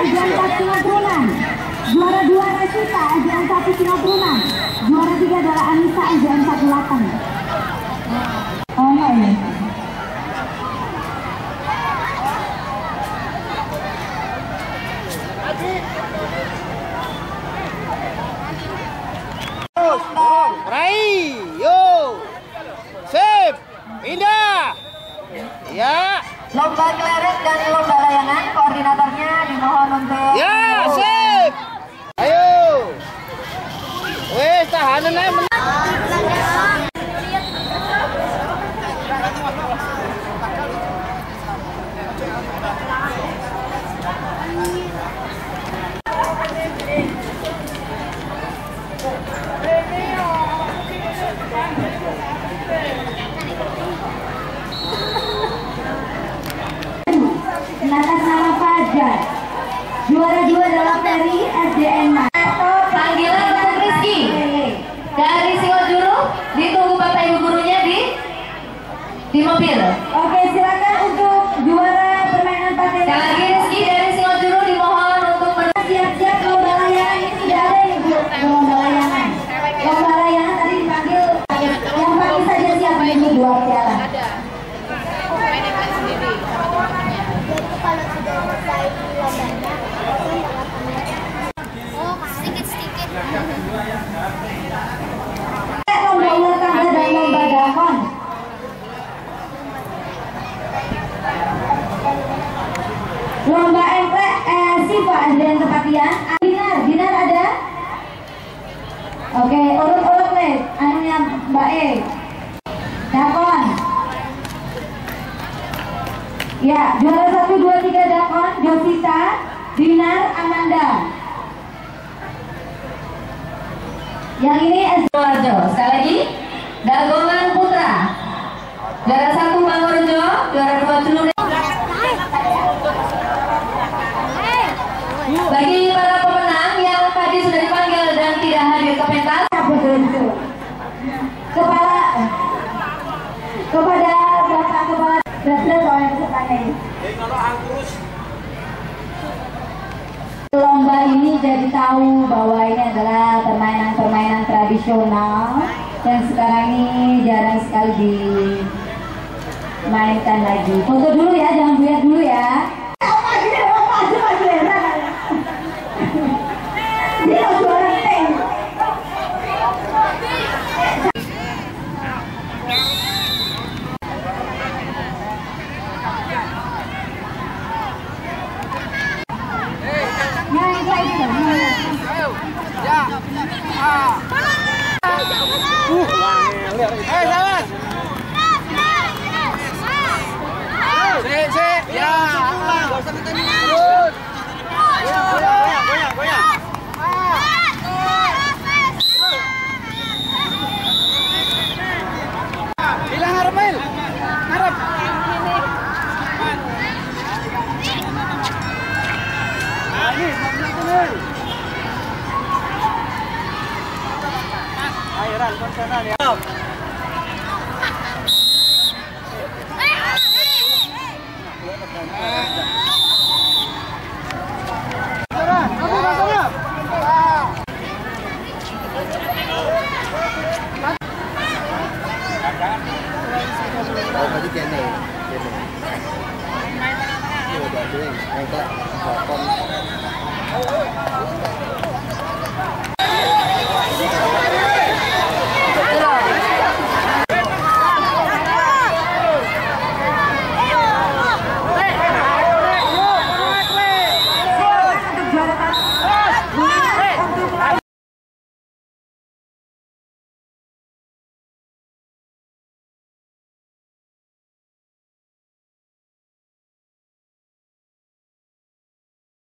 SDN 4 Singapura. Juara 2 Rasita SDN 1 Singapura. Juara 3 adalah Anissa SDN 18. Oh enggak ini. Rai, yo, sip, pindah, ya. Lomba kelereng dan lomba layangan, koordinatornya dimohon untuk. Ya, sip. Ayo. Wes, tahanan aja. Atas nama Fajar. Juara 2 adalah Ferry SDN. Panggilan untuk Rizky dari Singojuru, ditunggu bapak ibu gurunya di mobil. Oke, silakan untuk juara permainan pakai. Sekali lagi Rizky dari Singojuru dimohon untuk Siap-siap lomba layangan ini tidak ada ibu. Lomba layangan. Lomba layangan tadi dipanggil. Yang pagi saja siap ini 2 piala. Kalau sudah selesai lombanya, oh sedikit-sedikit. Lomba ular tangga dan lomba dahon. Lomba emplek Siva SDN Kepatian. Dinar ada? Oke, urut-urut nih. Anunya Mbak E. Dakon. Ya, juara 1, 2, 3 Dakon, Josita, Dinar, Amanda. Yang ini Warjo. Sekali lagi, Dagongan Putra. Juara 1 Bangorjo, juara 2 Celur. Bagi para pemenang yang tadi sudah dipanggil dan tidak hadir ke pentas, kepada Bapak Kepala oleh pesertanya ini. Lomba ini jadi tahu bahwa ini adalah permainan-permainan tradisional yang sekarang ini jarang sekali dimainkan lagi. Foto dulu ya, jangan buyar dulu ya. Sabar. Sik, ya. Enggak usah ngeteni. Terus. Goyang. Hilang harap, Mil. Harap. Ini, Mil. Ayo, Ran, konsenan ya.